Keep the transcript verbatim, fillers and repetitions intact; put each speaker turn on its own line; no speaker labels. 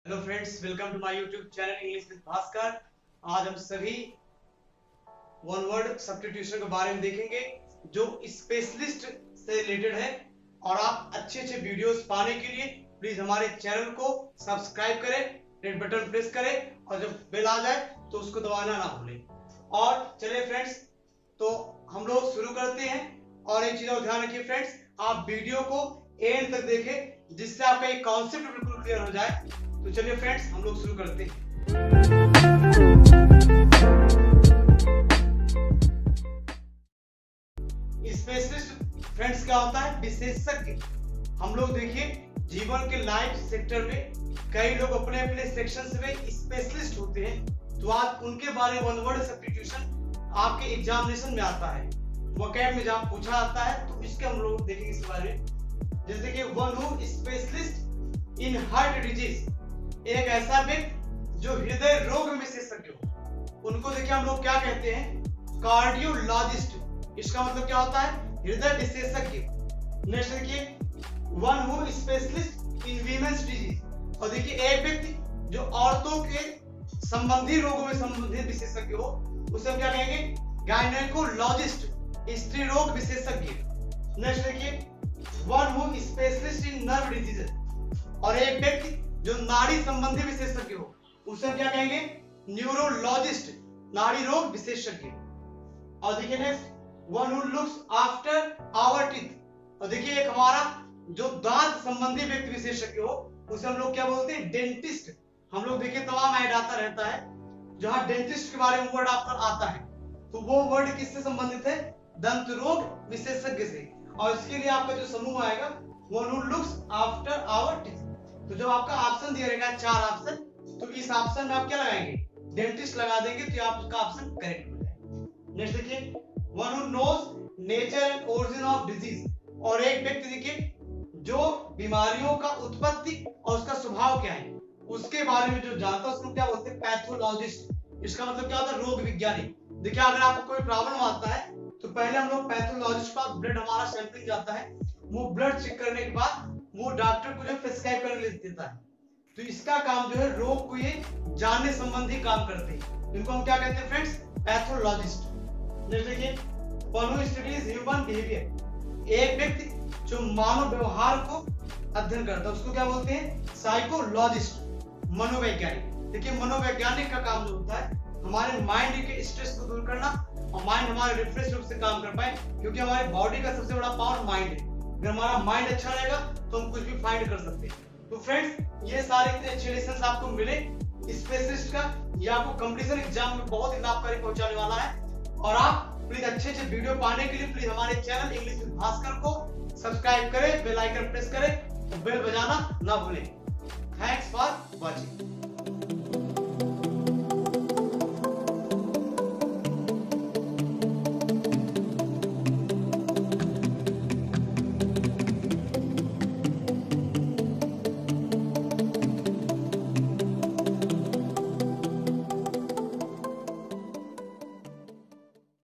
Hello friends, welcome to my YouTube channel English with Bhaskar. आज हम सभी वन वर्ड सब्स्टिट्यूशन के बारे में देखेंगे जो स्पेशलिस्ट से रिलेटेड है। और आप अच्छे अच्छे वीडियोस पाने के लिए प्लीज हमारे चैनल को सब्सक्राइब करें, रेड बटन प्रेस करें और जब बेल आ जाए तो उसको दबाना ना भूलें। और चलिए फ्रेंड्स, तो हम लोग शुरू करते हैं। और एक चीज और ध्यान रखिए फ्रेंड्स, आप वीडियो को एंड तक देखें जिससे आपका एक कॉन्सेप्ट बिल्कुल क्लियर हो जाए। तो चलिए फ्रेंड्स, हम लोग शुरू करते हैं। स्पेशलिस्ट फ्रेंड्स क्या होता है? विशेषज्ञ। हम लोग देखिए जीवन के लाइफ सेक्टर में कई लोग अपने अपने सेक्शन में स्पेशलिस्ट होते हैं। तो आज उनके बारे में वन वर्ड सब्स्टिट्यूशन आपके एग्जामिनेशन में आता है, वोकैब में जहां पूछा जाता है, तो इसके हम लोग देखेंगे इस बारे में। जैसे कि one who specialist in heart disease, एक ऐसा व्यक्ति जो हृदय रोग में विशेषज्ञ हो, उनको देखिए हम लोग क्या कहते हैं? कार्डियोलॉजिस्ट। इसका मतलब क्या होता है? हृदय विशेषज्ञ। नेक्स्ट देखिए one who specialist in women's disease, और देखिए एक व्यक्ति जो औरतों के संबंधी रोगों में संबंधित विशेषज्ञ हो, उसे हम क्या कहेंगे? गायनेकोलॉजिस्ट, स्त्री रोग विशेषज्ञ। नेक्स्ट देखिए one who specialist in nerve disease, और एक व्यक्ति जो नाड़ी संबंधी विशेषज्ञ हो, उसे हम क्या कहेंगे? न्यूरोलॉजिस्ट, नाड़ी रोग विशेषज्ञ। और देखिए next one who looks after our teeth, और देखिए एक हमारा जो दांत संबंधी व्यक्ति विशेषज्ञ हो, उसे हम लोग क्या बोलते हैं? डेंटिस्ट। हम लोग देखिए तमाम ऐड आता रहता है जहां डेंटिस्ट के बारे में वर्ड आपका आता है, तो वो वर्ड किससे संबंधित है? दंत रोग विशेषज्ञ से। और इसके लिए आपका जो समूह आएगा one who looks after our teeth. तो जब आपका ऑप्शन दिया रहेगा चार ऑप्शन, तो इस ऑप्शन में आप क्या लगाएंगे? डेंटिस्ट लगा देंगे, तो आपका ऑप्शन करेक्ट हो जाएगा। नेक्स्ट देखिए one who knows nature and origin of disease, और एक व्यक्ति देखिए जो बीमारियों का उत्पत्ति और उसका स्वभाव क्या है उसके बारे में जो जानता है, उसको क्या बोलते हैं? पैथोलॉजिस्ट। इसका मतलब क्या होता है? रोग विज्ञानी। देखिए अगर आपको कोई प्रॉब्लम आता है तो पहले हम लोग पैथोलॉजिस्ट का ब्लड हमारा सैंपलिंग जाता है, वो ब्लड चेक करने के बाद वो डॉक्टर को जो प्रिस्क्राइब करने देता है। तो इसका काम जो है रोग को ये जानने संबंधी काम करते हैं, इनको हम क्या कहते हैं फ्रेंड्स? पैथोलॉजिस्ट। नेक्स्ट देखिए one who studies human behaviour, एक व्यक्ति जो मानव व्यवहार को अध्ययन करता है, उसको क्या बोलते हैं? साइकोलॉजिस्ट, मनोवैज्ञानिक। देखिए मनोवैज्ञानिक का काम जो होता है हमारे माइंड के स्ट्रेस को दूर करना, और माइंड हमारे रिफ्रेश रूप से काम कर पाए, क्योंकि हमारे बॉडी का सबसे बड़ा पावर माइंड है। अगर हमारा माइंड अच्छा रहेगा तो हम कुछ भी फाइंड कर सकते हैं। तो फ्रेंड्स, ये सारे इतने अच्छे लेसन आपको मिले स्पेशलिस्ट का, ये आपको कंपटीशन एग्जाम में बहुत ही लाभकारी पहुंचाने वाला है। और आप प्लीज अच्छे अच्छे वीडियो पाने के लिए प्लीज हमारे चैनल इंग्लिश विद भास्कर को सब्सक्राइब करें, बेल आइकन प्रेस करें और बेल बजाना ना भूलें। Thanks for watching.